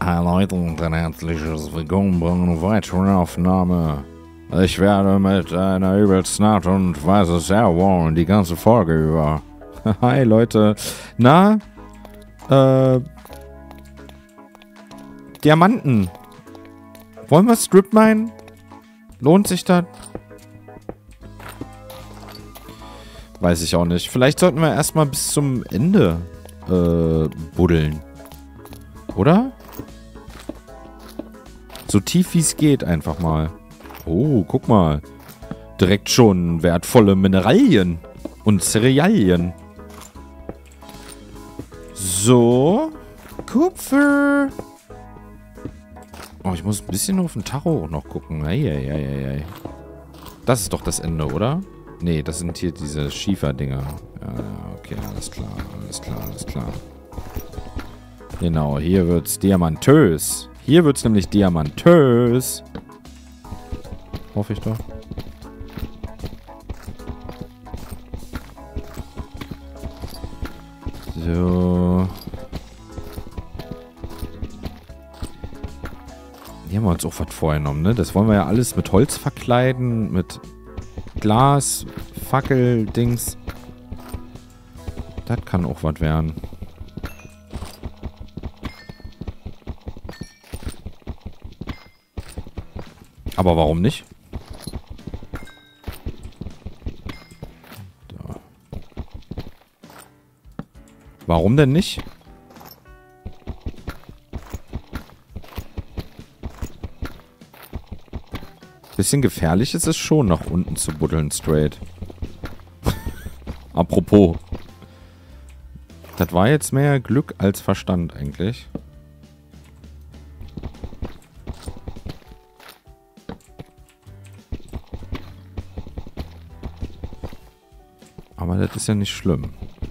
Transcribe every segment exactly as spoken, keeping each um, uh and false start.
Hi Leute und ein herzliches Willkommen bei einer weiteren Aufnahme. Ich werde mit einer übelsten Art und Weise sehr warm die ganze Folge über. Hi Leute. Na? Äh. Diamanten. Wollen wir Strip minen? Lohnt sich das? Weiß ich auch nicht. Vielleicht sollten wir erstmal bis zum Ende äh, buddeln. Oder? So tief wie es geht einfach mal. Oh, guck mal. Direkt schon wertvolle Mineralien und Cerealien. So. Kupfer. Oh, ich muss ein bisschen auf den Tacho noch gucken. Eieieiei. Das ist doch das Ende, oder? Nee, das sind hier diese Schieferdinger. Ja, okay, alles klar, alles klar, alles klar. Genau, hier wird's diamantös. Hier wird's nämlich diamantös. Hoffe ich doch. So. Hier haben wir uns auch was vorgenommen, ne? Das wollen wir ja alles mit Holz verkleiden, mit Glas, Fackel, Dings. Das kann auch was werden. Aber warum nicht? Da. Warum denn nicht? Bisschen gefährlich ist es schon, nach unten zu buddeln straight. Apropos. Das war jetzt mehr Glück als Verstand eigentlich. Aber das ist ja nicht schlimm.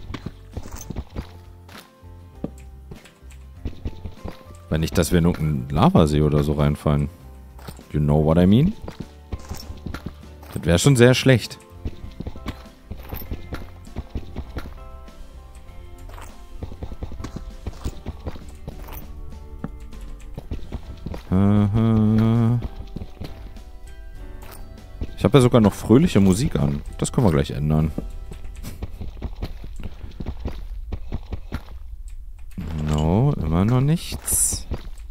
Wenn nicht, dass wir in irgendeinen Lavasee oder so reinfallen. You know what I mean? Das wäre schon sehr schlecht. Ich habe ja sogar noch fröhliche Musik an. Das können wir gleich ändern. No, immer noch nichts.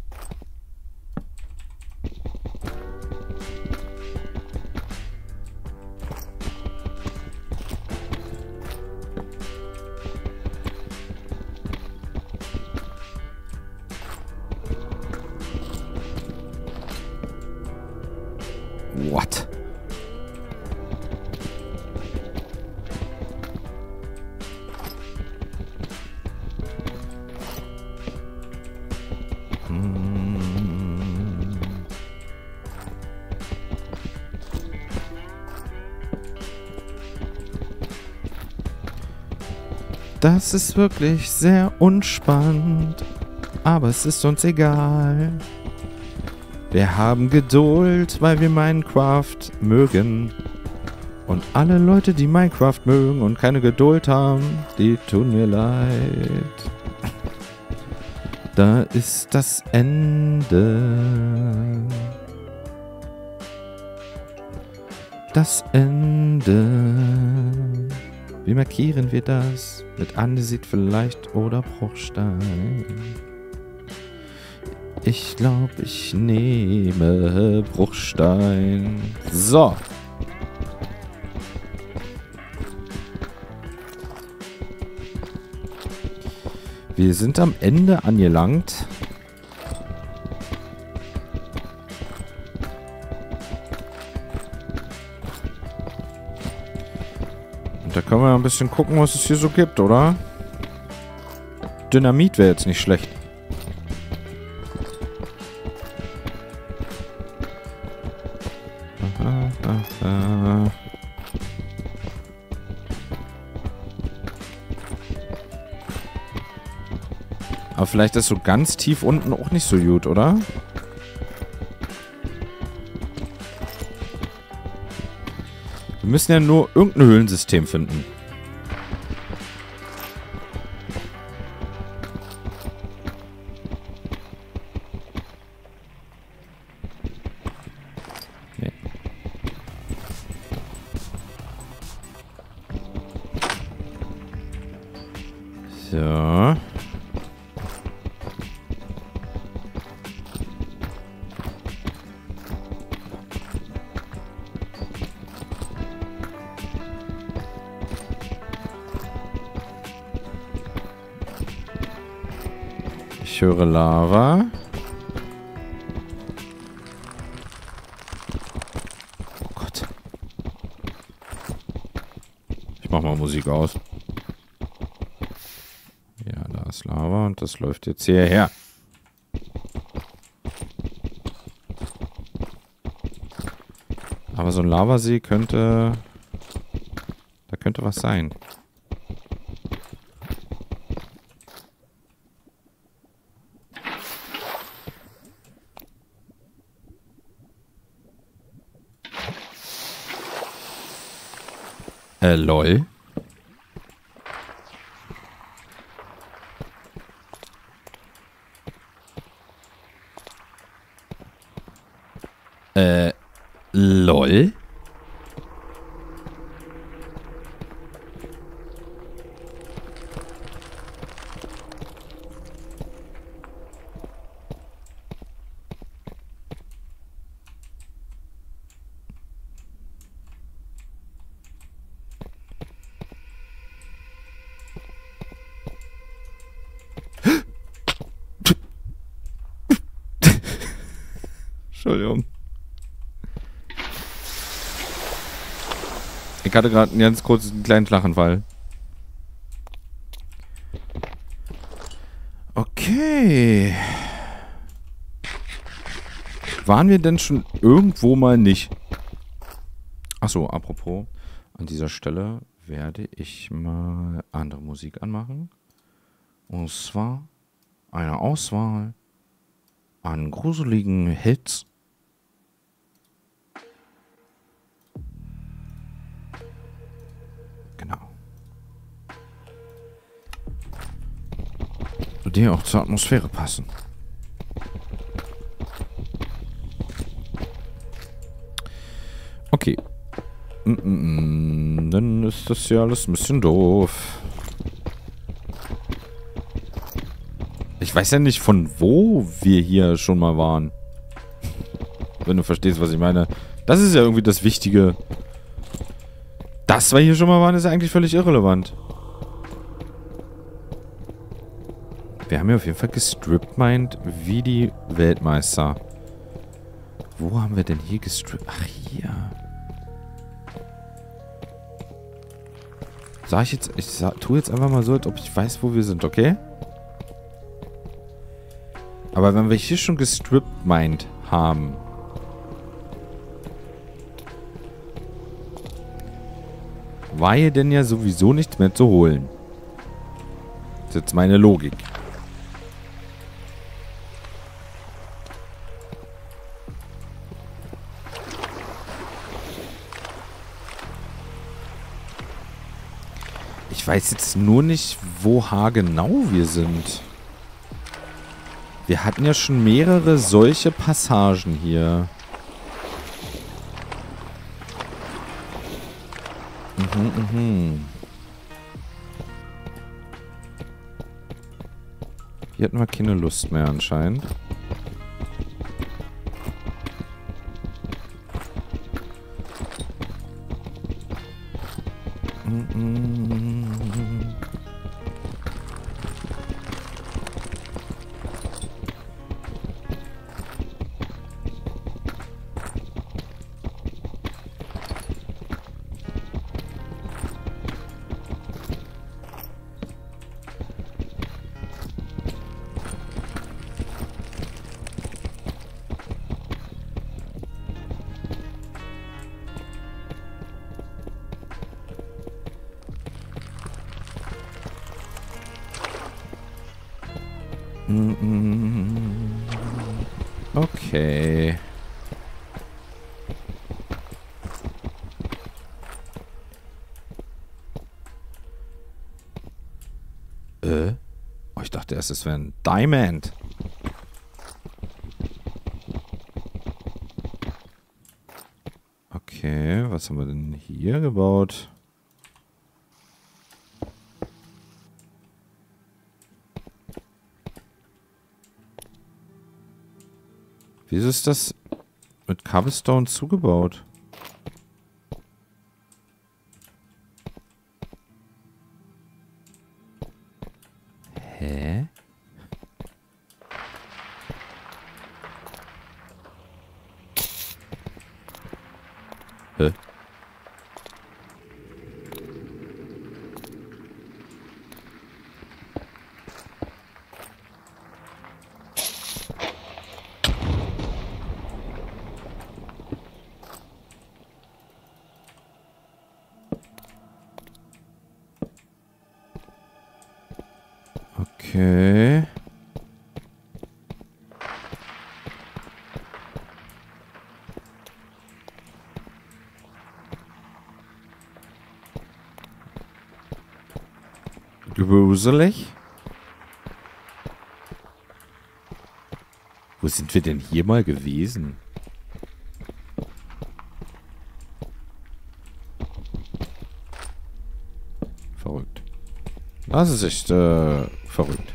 What? Das ist wirklich sehr unspannend, aber es ist uns egal. Wir haben Geduld, weil wir Minecraft mögen. Und alle Leute, die Minecraft mögen und keine Geduld haben, die tun mir leid. Da ist das Ende. Das Ende. Wie markieren wir das? Mit Andesit vielleicht oder Bruchstein? Ich glaube, ich nehme Bruchstein. So. Wir sind am Ende angelangt. Und da können wir ein bisschen gucken, was es hier so gibt, oder? Dynamit wäre jetzt nicht schlecht. Aha, aha. Aber vielleicht ist so ganz tief unten auch nicht so gut, oder? Wir müssen ja nur irgendein Höhlensystem finden. Ich höre Lava. Oh Gott. Ich mach mal Musik aus. Ja, da ist Lava und das läuft jetzt hierher. Aber so ein Lavasee könnte... Da könnte was sein. Äh, lol. Äh, lol. Entschuldigung. Ich hatte gerade einen ganz kurzen kleinen Schlaganfall. Okay. Waren wir denn schon irgendwo mal nicht? Achso, apropos, an dieser Stelle werde ich mal andere Musik anmachen. Und zwar eine Auswahl an gruseligen Hits. Genau. Die auch zur Atmosphäre passen. Okay. Mm -mm -mm. Dann ist das ja alles ein bisschen doof. Ich weiß ja nicht, von wo wir hier schon mal waren. Wenn du verstehst, was ich meine. Das ist ja irgendwie das Wichtige. Dass wir hier schon mal waren, ist ja eigentlich völlig irrelevant. Wir haben ja auf jeden Fall gestripmined wie die Weltmeister. Wo haben wir denn hier gestrippt? Ach, hier. Sag ich jetzt... Ich sag, tu jetzt einfach mal so, als ob ich weiß, wo wir sind, okay? Aber wenn wir hier schon gestripmined haben... war hier denn ja sowieso nichts mehr zu holen. Das ist jetzt meine Logik. Ich weiß jetzt nur nicht, wo haargenau wir sind. Wir hatten ja schon mehrere solche Passagen hier. Mhm, mhm. Hier hatten wir keine Lust mehr anscheinend. Okay. Äh? Oh, ich dachte erst, es wäre ein Diamond. Okay, was haben wir denn hier gebaut? Wieso ist das mit Cobblestone zugebaut? Hä? Hä? Okay. Gruselig. Wo sind wir denn hier mal gewesen? Verrückt. Das ist echt äh, verrückt.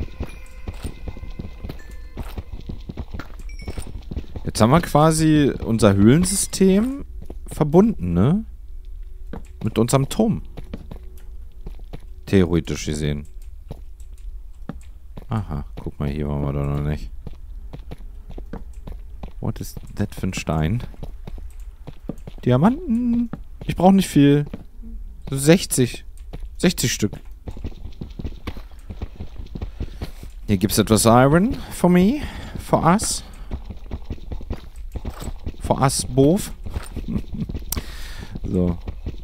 Jetzt haben wir quasi unser Höhlensystem verbunden, ne? Mit unserem Turm. Theoretisch gesehen. Aha, guck mal, hier waren wir doch noch nicht. What is that für ein Stein? Diamanten. Ich brauche nicht viel. So sechzig. sechzig Stück. Hier gibt es etwas Iron for me. For us. For us both. So.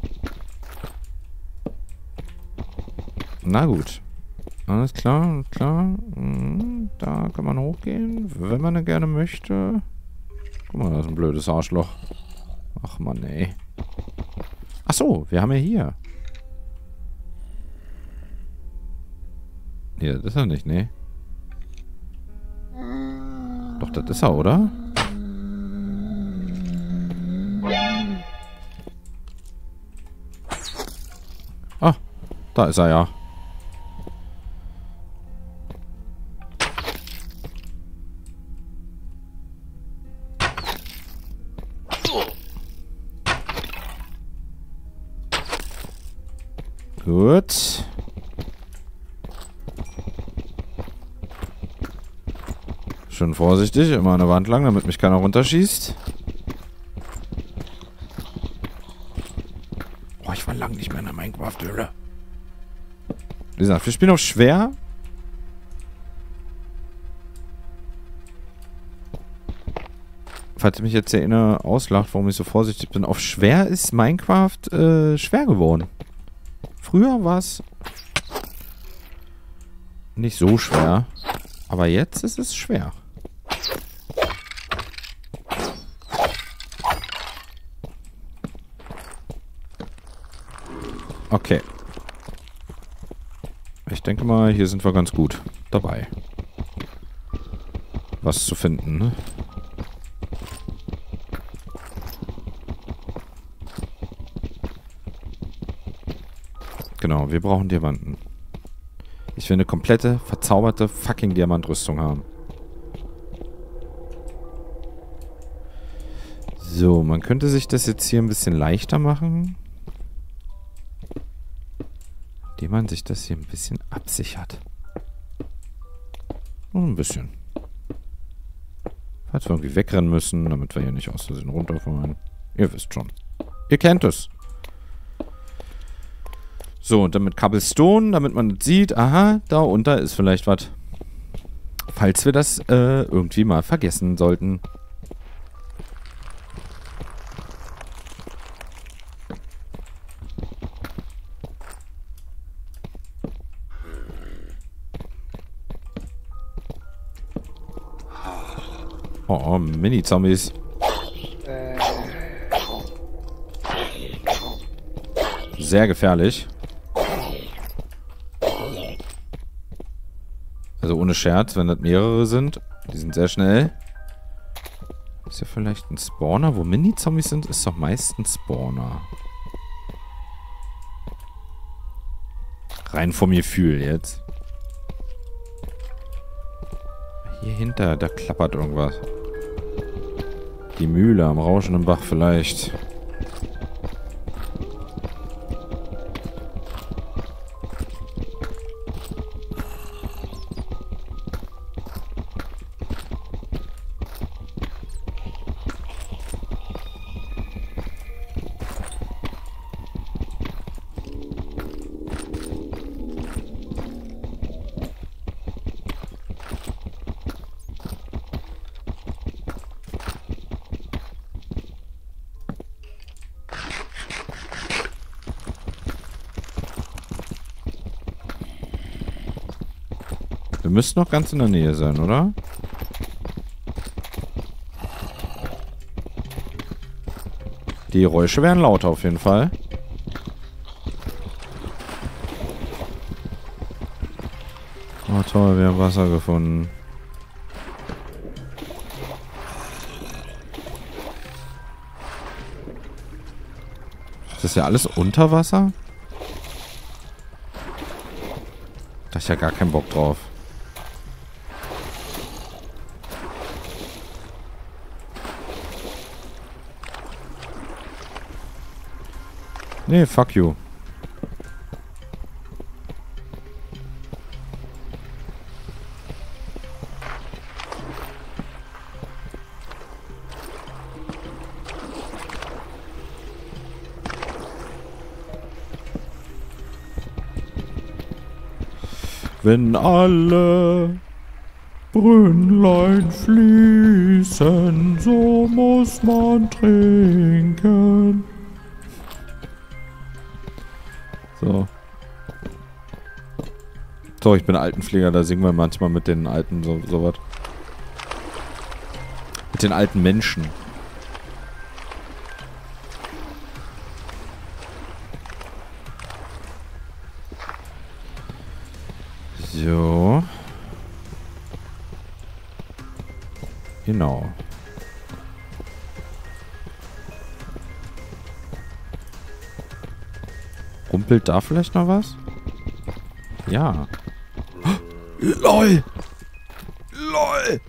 Na gut. Alles klar, alles klar. Da kann man hochgehen, wenn man gerne möchte. Guck mal, das ist ein blödes Arschloch. Ach Mann, ey. Ach so, wir haben ja hier. Ja, das ist er nicht, ne? Doch, das ist er, oder? Ah, da ist er ja. Gut. Schön vorsichtig, immer an der Wand lang, damit mich keiner runterschießt. Boah, ich war lang nicht mehr in der Minecraft-Höhle. Wie gesagt, wir spielen auf schwer. Falls ihr mich jetzt erinnere, auslacht, warum ich so vorsichtig bin. Auf schwer ist Minecraft äh, schwer geworden. Früher war es nicht so schwer. Aber jetzt ist es schwer. Okay. Ich denke mal, hier sind wir ganz gut dabei. Was zu finden, ne? Genau, wir brauchen Diamanten. Ich will eine komplette, verzauberte fucking Diamantrüstung haben. So, man könnte sich das jetzt hier ein bisschen leichter machen. Indem man sich das hier ein bisschen absichert. Nur ein bisschen. Falls wir irgendwie wegrennen müssen, damit wir hier nicht aus Versehen runterfallen. Ihr wisst schon. Ihr kennt es. So, und dann mit Cobblestone, damit man sieht, aha, da unter ist vielleicht was. Falls wir das äh, irgendwie mal vergessen sollten. Oh, Mini-Zombies. Sehr gefährlich. Also ohne Scherz, wenn das mehrere sind. Die sind sehr schnell. Ist ja vielleicht ein Spawner. Wo Mini-Zombies sind, ist doch meist ein Spawner. Rein vom Gefühl jetzt. Hier hinter, da klappert irgendwas. Die Mühle am rauschenden Bach vielleicht. Wir müssten noch ganz in der Nähe sein, oder? Die Geräusche wären lauter auf jeden Fall. Oh toll, wir haben Wasser gefunden. Ist das ja alles unter Wasser? Da ist ja gar keinen Bock drauf. Nee, fuck you. Wenn alle Brünnlein fließen, so muss man trinken. So. So, ich bin Altenpfleger, da singen wir manchmal mit den Alten so sowas. Mit den alten Menschen. So. Genau. Rumpelt da vielleicht noch was? Ja. LOL! LOL!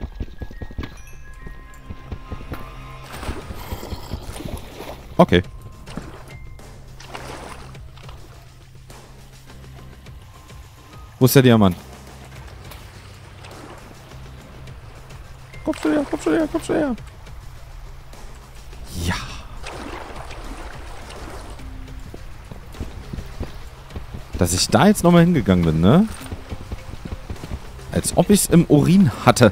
Okay. Wo ist der Diamant? Kommst du her, kommst du her, kommst du her. Ja. Dass ich da jetzt nochmal hingegangen bin, ne? Als ob ich es im Urin hatte.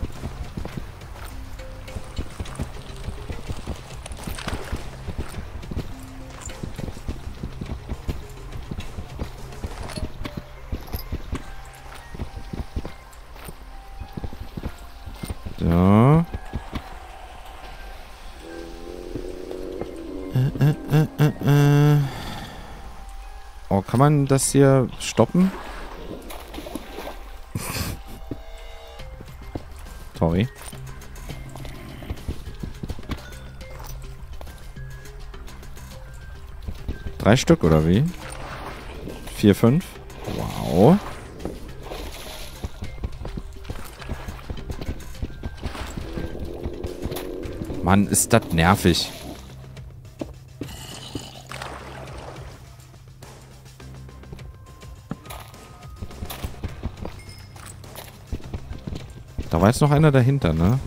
So. Äh, äh, äh, äh, äh. Oh, kann man das hier stoppen? Sorry. Drei Stück oder wie? Vier, fünf? Wow. Mann, ist das nervig. Da war jetzt noch einer dahinter, ne?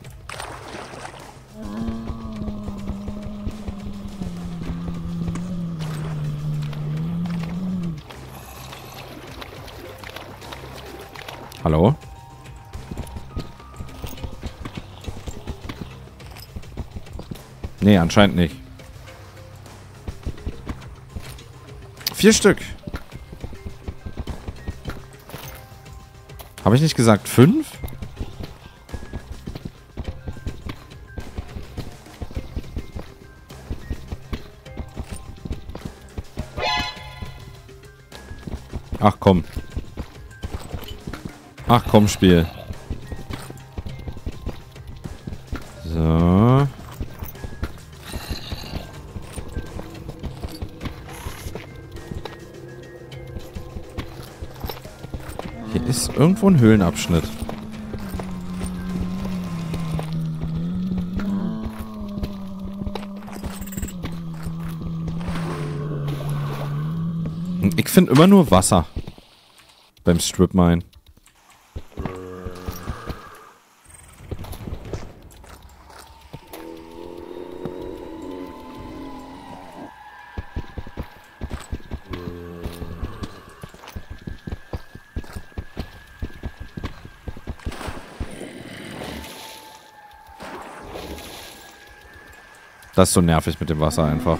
Hallo? Nee, anscheinend nicht. Vier Stück. Habe ich nicht gesagt fünf? Ach komm. Ach komm, Spiel. So. Hier ist irgendwo ein Höhlenabschnitt. Ich finde immer nur Wasser. Beim Strip Mine. Das ist so nervig mit dem Wasser einfach.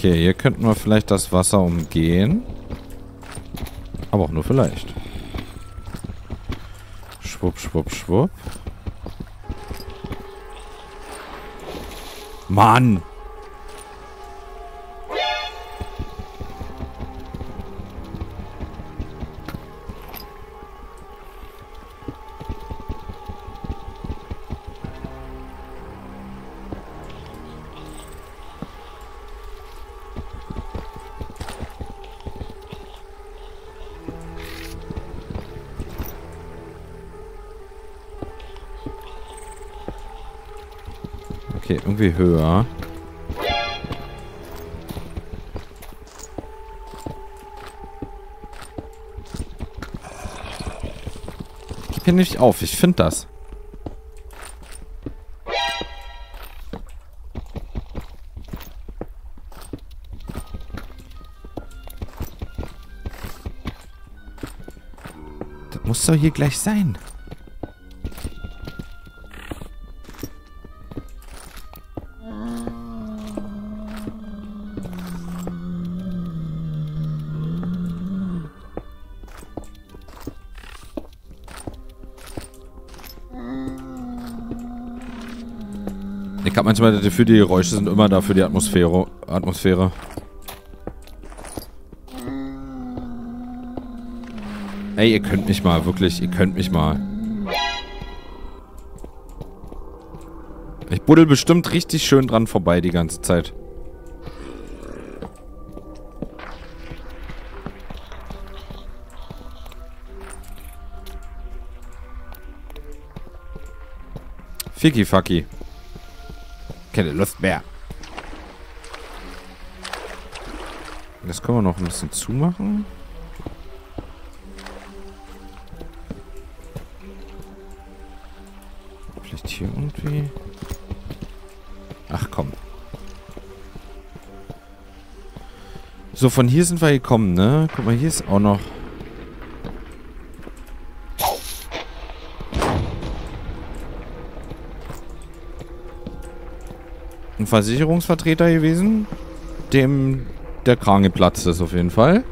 Okay, hier könnten wir vielleicht das Wasser umgehen. Aber auch nur vielleicht. Schwupp, schwupp, schwupp. Mann! Okay, irgendwie höher. Gib hier nicht auf, ich finde das. Das muss doch hier gleich sein. Ich habe manchmal das Gefühl, die Geräusche sind immer da für die Atmosphäre. Atmosphäre. Ey, ihr könnt mich mal, wirklich, ihr könnt mich mal. Ich buddel bestimmt richtig schön dran vorbei die ganze Zeit. Ficky fucky. Keine Lust mehr. Das können wir noch ein bisschen zumachen. Vielleicht hier irgendwie. Ach komm. So, von hier sind wir gekommen, ne? Guck mal, hier ist auch noch. Ein Versicherungsvertreter gewesen, dem der Kran geplatzt ist auf jeden Fall.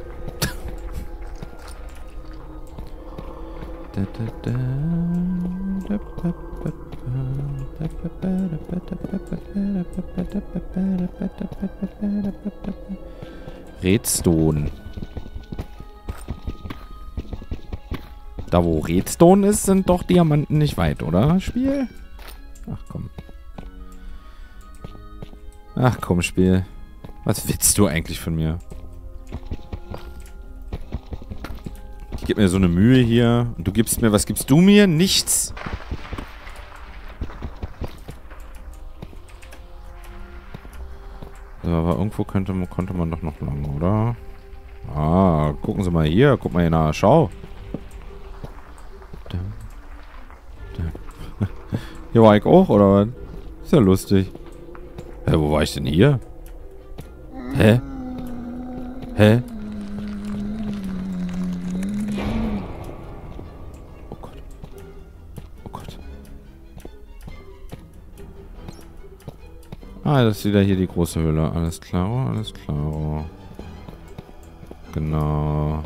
Redstone. Da wo Redstone ist, sind doch Diamanten nicht weit, oder? Spiel? Ach komm. Ach komm, Spiel. Was willst du eigentlich von mir? Ich gebe mir so eine Mühe hier. Und du gibst mir, was gibst du mir? Nichts. So, aber irgendwo könnte, konnte man doch noch lang, oder? Ah, gucken Sie mal hier. Guck mal hier nach. Schau. Hier war ich auch, oder was? Ist ja lustig. Hä, wo war ich denn hier? Hä? Hä? Oh Gott. Oh Gott. Ah, das ist wieder hier die große Höhle. Alles klar, alles klar. Genau.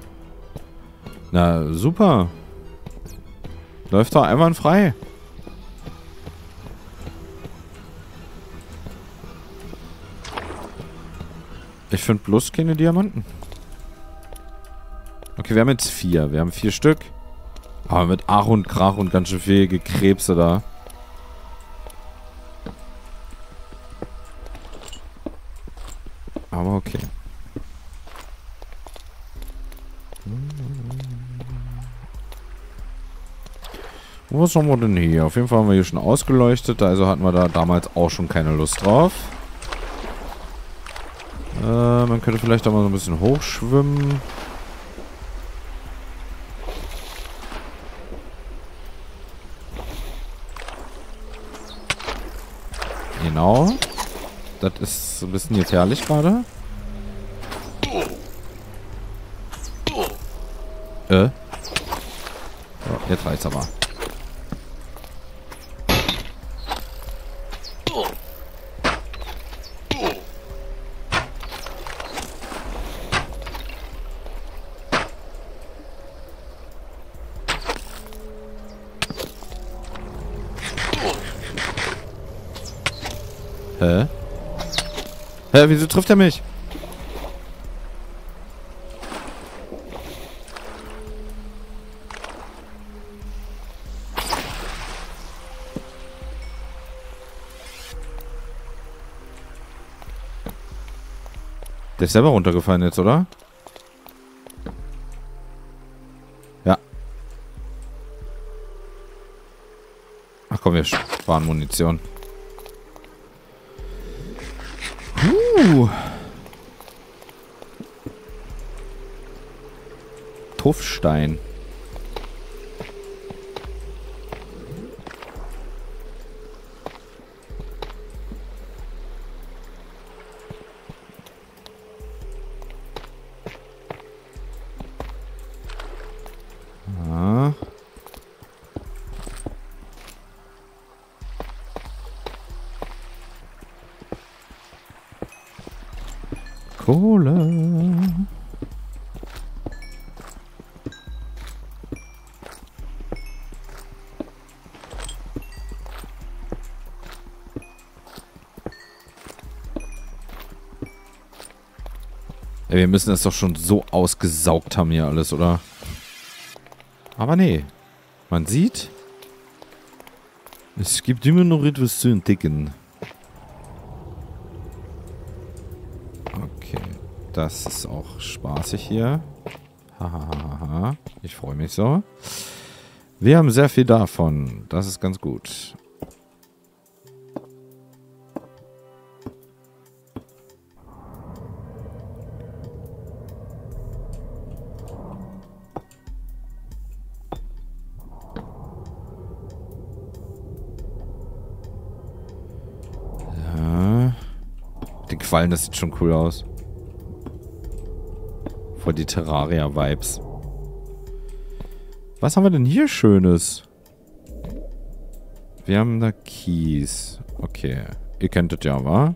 Na, super. Läuft doch einwandfrei. Ich finde bloß keine Diamanten. Okay, wir haben jetzt vier. Wir haben vier Stück. Aber mit Ach und Krach und ganz schön viel Gekrebse da. Aber okay. Was haben wir denn hier? Auf jeden Fall haben wir hier schon ausgeleuchtet. Also hatten wir da damals auch schon keine Lust drauf. Äh, man könnte vielleicht auch mal so ein bisschen hochschwimmen. Genau. Das ist ein bisschen jetzt herrlich gerade. Äh. So, jetzt reicht's aber. Hä? Hä, wieso trifft er mich? Der ist selber runtergefallen jetzt, oder? Ja. Ach komm, wir sparen Munition. Uh. Tuffstein. Ah. Kohle. Ey, wir müssen das doch schon so ausgesaugt haben hier alles, oder? Aber nee. Man sieht, es gibt immer noch etwas zu entdecken. Okay. Das ist auch spaßig hier. Hahaha. Ich freue mich so. Wir haben sehr viel davon. Das ist ganz gut. Den Quallen, das sieht schon cool aus. Voll die Terraria-Vibes. Was haben wir denn hier Schönes? Wir haben da Kies. Okay. Ihr kennt das ja, wa?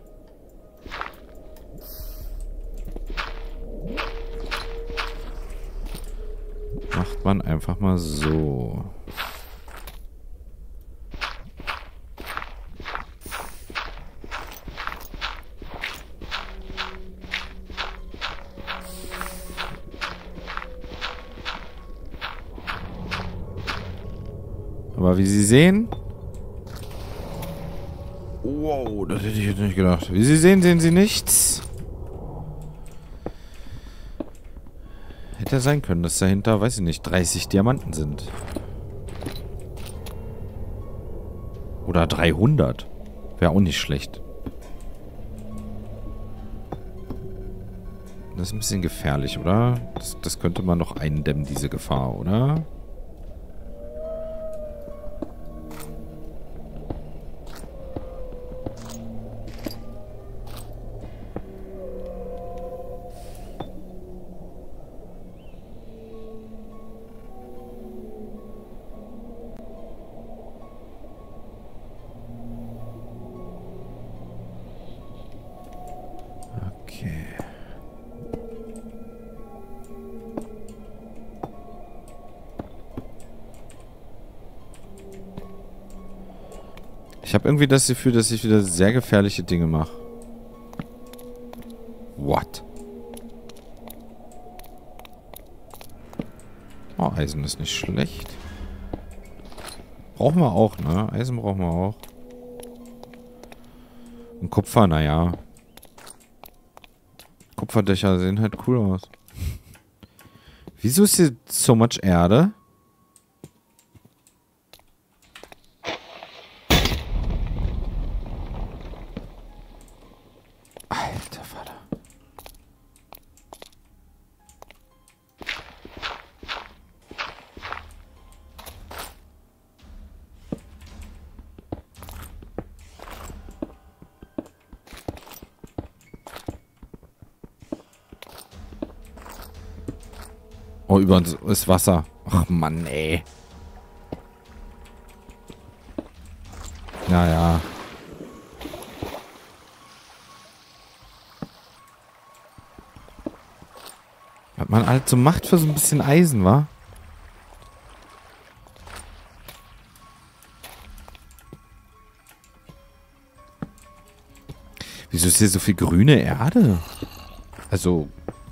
Macht man einfach mal so. Aber wie Sie sehen... Wow, das hätte ich jetzt nicht gedacht. Wie Sie sehen, sehen Sie nichts. Hätte ja sein können, dass dahinter, weiß ich nicht, dreißig Diamanten sind. Oder dreihundert. Wäre auch nicht schlecht. Das ist ein bisschen gefährlich, oder? Das, das könnte man noch eindämmen, diese Gefahr, oder? Okay. Ich habe irgendwie das Gefühl, dass ich wieder sehr gefährliche Dinge mache. What? Oh, Eisen ist nicht schlecht. Brauchen wir auch, ne? Eisen brauchen wir auch. Und Kupfer, naja. Kupferdächer sehen halt cool aus. Wieso ist hier so much Erde? Alter Vater. Oh, über uns ist Wasser. Ach Mann, ey. Naja. Was man halt so macht für so ein bisschen Eisen, wa? Wieso ist hier so viel grüne Erde? Also...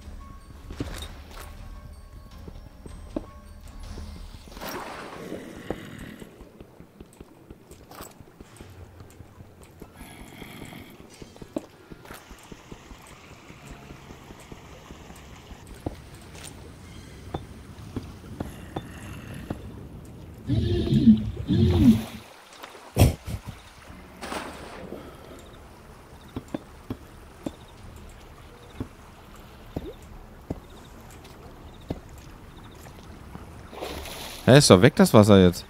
Hä, ist doch weg das Wasser jetzt.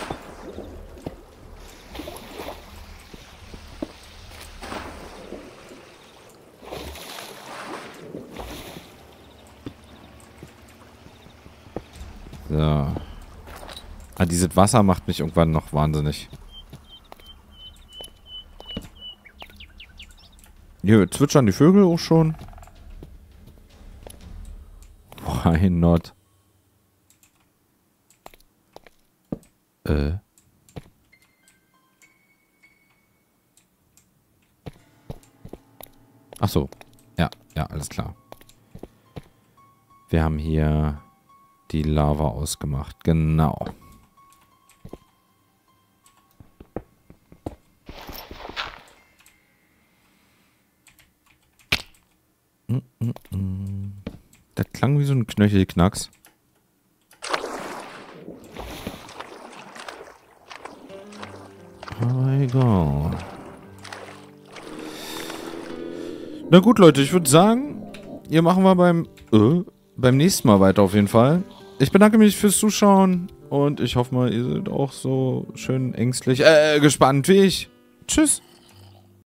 So. Ah, dieses Wasser macht mich irgendwann noch wahnsinnig. Hier zwitschern die Vögel auch schon. Why not? Äh. Ach so. Ja, ja, alles klar. Wir haben hier die Lava ausgemacht. Genau. Mm -mm -mm. Das klang wie so ein Knöchelknacks. Egal. Na gut, Leute, ich würde sagen, hier machen wir beim, äh, beim nächsten Mal weiter auf jeden Fall. Ich bedanke mich fürs Zuschauen und ich hoffe mal, ihr seid auch so schön ängstlich, äh, gespannt wie ich. Tschüss.